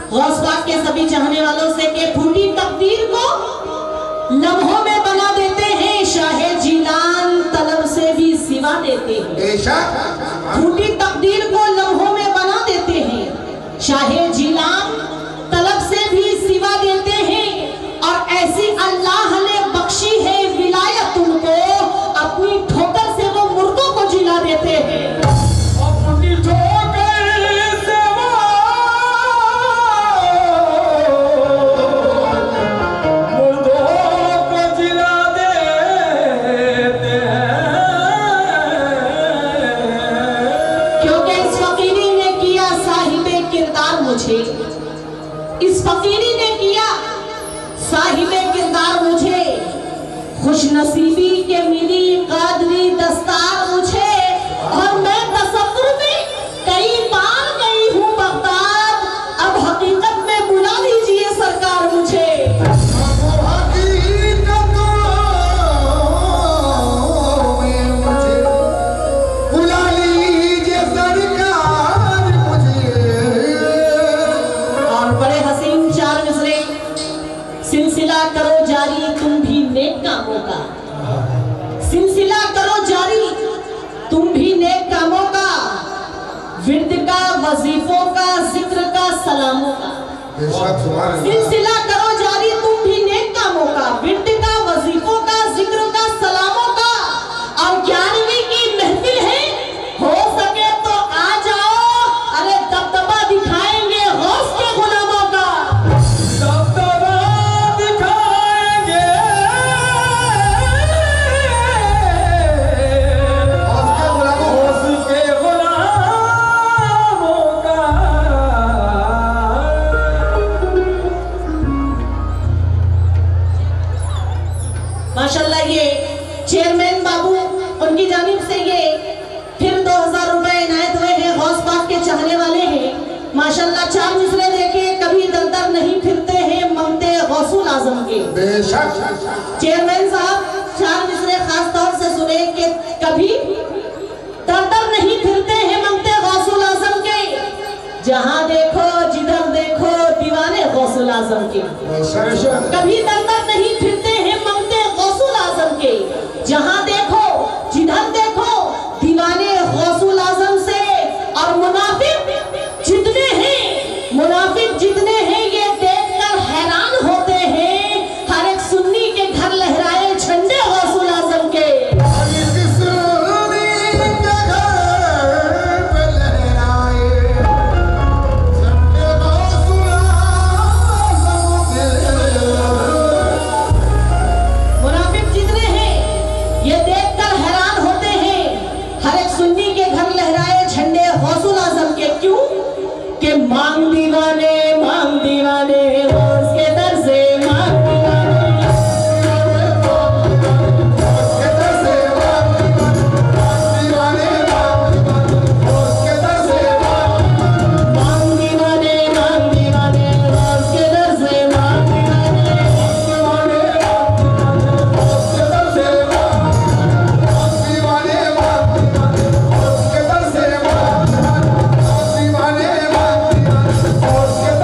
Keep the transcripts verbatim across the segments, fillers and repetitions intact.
गौस पाक के सभी चाहने वालों से कि फूटी तकदीर को लम्हों में बना देते हैं, शाहे जीलान तलब से भी सिवा देते हैं। फूटी तकदीर को लम्हों में बना देते हैं, शाहे जीलान तलब से भी सिवा देते हैं। और ऐसी अल्लाह ने बख्शी है विलायत उनको, अपनी ठोकर से वो मुर्दों को जिला देते हैं। इस फकीरी ने किया साहिबे किरदार मुझे, खुश नसीबी के मिली कादरी दस्तार मुझे। और मैं तसव्वुर में कई बार गई हूँ बगदाद, अब हकीकत में बुला लीजिए सरकार मुझे। सिलसिला करो जारी तुम भी नेक कामों का, सिलसिला करो जारी तुम भी नेक कामों का, विर्द का, वजीफों का, जिक्र का, सलामों का। सिलसिला करो जारी तुम भी नेक कामों का, विर्द का, वजीफों का, जिक्र का, सलामों का। और ग्यारहवीं की महफिल है, हो सके तो आ जाओ, अरे दबदबा दिखाएंगे गौस के गुलामों का। माशाल्लाह ये चेयरमैन बाबू उनकी जानिब से ये फिर दो हजार रुपए इनायत हुए हैं, गौस पाक के चाहने वाले हैं। माशाल्लाह चार मिसरे देखे, कभी दर दर नहीं फिरते हैं ममते गौसुल आजम के। चेयरमैन साहब चार मिसरे खास तौर से सुने कि कभी दर दर नहीं फिरते हैं ममते गौसुल आजम के, जहां देखो जिधर देखो दीवाने गौसुल आजम के। कभी दर दर नहीं फिरते हैं ममते गौसुल आजम के, जहां देखो जिधर देखो दीवाने गौसुल आजम से। और मुनाफिक जितने हैं, मुनाफिक जितने हैं ये देखकर हैरान होते हैं, हर एक सुन्नी के घर लहराए झंडे गौसुल आजम के। मांग दीवाने मांग दीवाने गौस के दर से, मांग दीवाने गौस के दर से, मांग दीवाने गौस के दर से, मांग दीवाने मांग दीवाने गौस के दर से, मांग दीवाने गौस के दर से, मांग दीवाने गौस के दर से, मांग दीवाने गौस के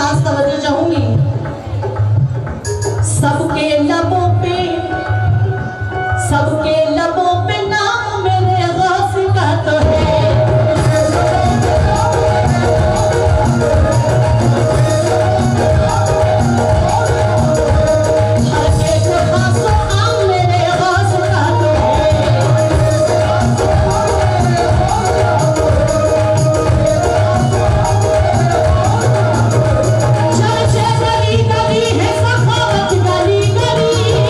खास तवज्जो चाहूंगी। सबके लबों पे सबके लबों पे नाम मेरे गौस का तो है, हर एक खासो आम मेरे गौस का तो है। चर्चे गली गली है सखावत गली गली,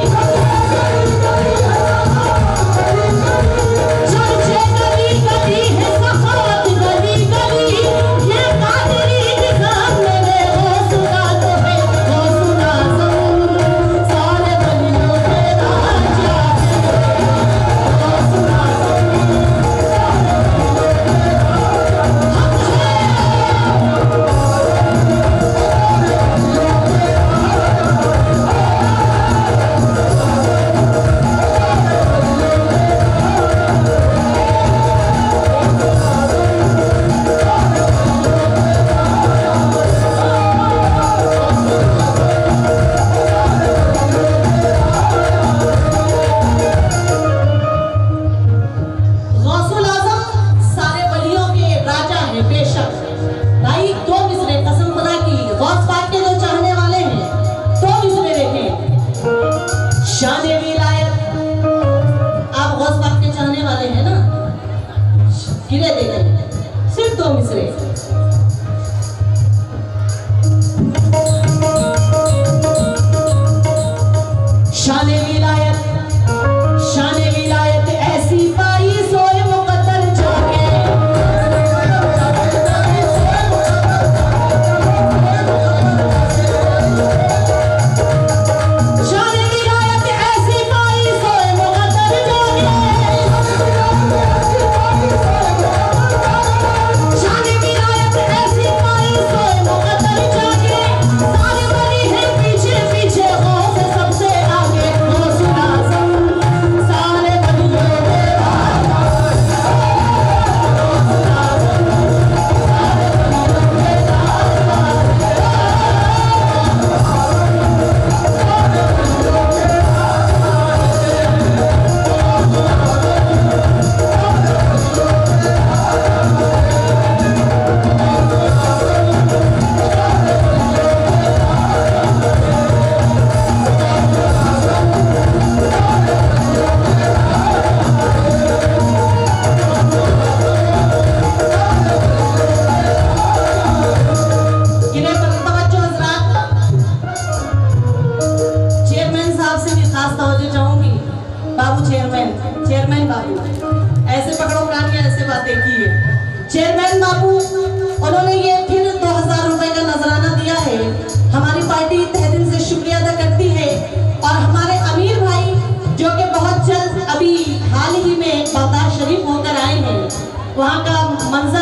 चर्चे गली गली है सखावत गली गली, ये कादरी निशान मेरे गौस का तो है। गौस आज़म सारे वलियों के राजा है, गौस आज़म गौसुल आज़म सारे वलियों के राजा है बेशक। भाई दो मिसरे कसम खुदा की, गौस पाक के जो चाहने वाले हैं दो मिसरे देखें। शान विलायत, आप गौस पाक के चाहने वाले हैं ना, गिरे देखें सिर्फ दो मिसरे। शान विलायत शान विलायत ऐसी पाई सोए मुकद्दर जाके, शान विलायत ऐसी पाई सोए मुकद्दर जाके, शान विलायत ऐसी पाई सोए मुकद्दर जाके, सारे बड़ी है पीछे पीछे गौस सबसे आगे। गौसुल आज़म सारे वलियों के राजा, गौसुल आज़म सारे वलियों के गिने पर तवज्जो हज़रात, चेयरमैन साहब से भी खास तवज्जो चाहूंगी। बाबू चेयरमैन चेयरमैन बाबू ऐसे पकड़ो प्राणियां, ऐसे बातें की है। चेयरमैन बाबू उन्होंने ये फिर दो हजार रुपए का नजराना दिया है। हमारी पार्टी तहे दिल से शुक्रिया अदा करती है। और हमारे अमीर भाई जो कि बहुत जल्द अभी हाल ही में बागदाद शरीफ होकर आए हैं, वहाँ का मंजर